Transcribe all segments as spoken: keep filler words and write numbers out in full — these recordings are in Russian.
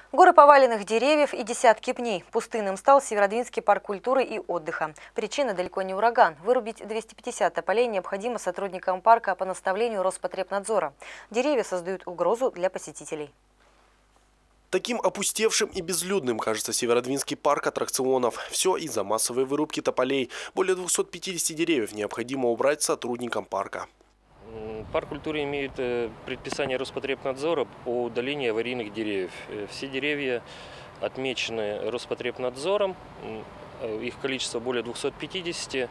Горы поваленных деревьев и десятки пней. Пустынным стал Северодвинский парк культуры и отдыха. Причина далеко не ураган. Вырубить двести пятьдесят тополей необходимо сотрудникам парка по наставлению Роспотребнадзора. Деревья создают угрозу для посетителей. Таким опустевшим и безлюдным кажется Северодвинский парк аттракционов. Все из-за массовой вырубки тополей. Более двухсот пятидесяти деревьев необходимо убрать сотрудникам парка. Парк культуры имеет предписание Роспотребнадзора по удалению аварийных деревьев. Все деревья отмечены Роспотребнадзором, их количество более двухсот пятидесяти.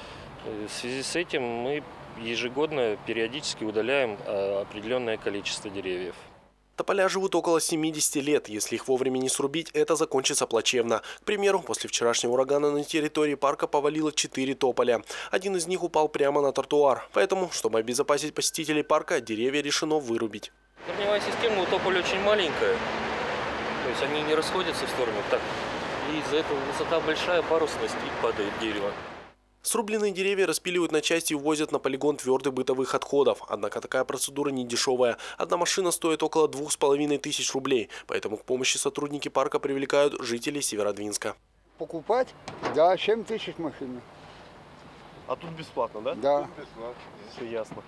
В связи с этим мы ежегодно периодически удаляем определенное количество деревьев. Тополя живут около семидесяти лет. Если их вовремя не срубить, это закончится плачевно. К примеру, после вчерашнего урагана на территории парка повалило четыре тополя. Один из них упал прямо на тротуар. Поэтому, чтобы обезопасить посетителей парка, деревья решено вырубить. Корневая система у тополя очень маленькая. То есть они не расходятся в сторону. Так. И из-за этого высота большая, парусность, и падает дерево. Срубленные деревья распиливают на части и увозят на полигон твердых бытовых отходов. Однако такая процедура не дешевая. Одна машина стоит около двух с половиной тысяч рублей. Поэтому к помощи сотрудники парка привлекают жителей Северодвинска. Покупать? Да, семь тысяч машин. А тут бесплатно, да? Да. Тут бесплатно. Все ясно.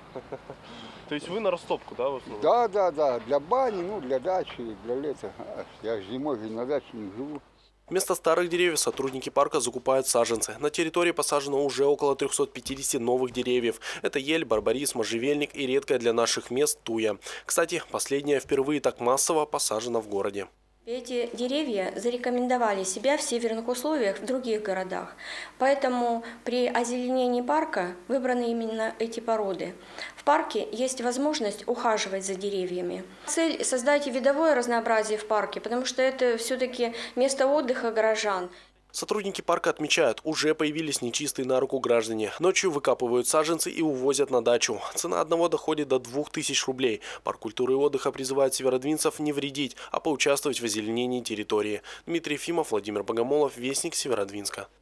То есть вы на растопку, да, в основном? Да, да, да. Для бани, ну, для дачи, для лета. Я зимой на даче не живу. Вместо старых деревьев сотрудники парка закупают саженцы. На территории посажено уже около трёхсот пятидесяти новых деревьев. Это ель, барбарис, можжевельник и редкая для наших мест туя. Кстати, последняя впервые так массово посажена в городе. Эти деревья зарекомендовали себя в северных условиях в других городах. Поэтому при озеленении парка выбраны именно эти породы. В парке есть возможность ухаживать за деревьями. Цель – создать видовое разнообразие в парке, потому что это все-таки место отдыха горожан. Сотрудники парка отмечают, уже появились нечистые на руку граждане. Ночью выкапывают саженцы и увозят на дачу. Цена одного доходит до двух тысяч рублей. Парк культуры и отдыха призывает северодвинцев не вредить, а поучаствовать в озеленении территории. Дмитрий Ефимов, Владимир Богомолов, Вестник Северодвинска.